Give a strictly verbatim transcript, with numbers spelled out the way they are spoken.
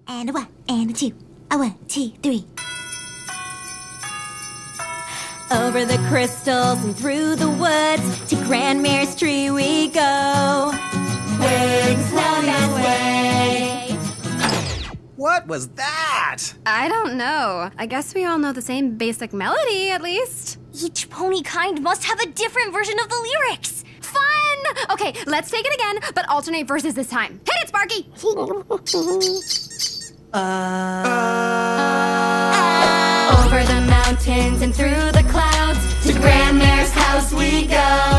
And a one, and a two. A one, two, three. Over the crystals and through the woods, to Grandmare's tree we go. Wings floating away. What was that? I don't know. I guess we all know the same basic melody, at least. Each pony kind must have a different version of the lyrics. Fun! Okay, let's take it again, but alternate verses this time. Hit it, Sparky! uh, uh, Over the mountains and through the clouds, to Grandmare's house we go.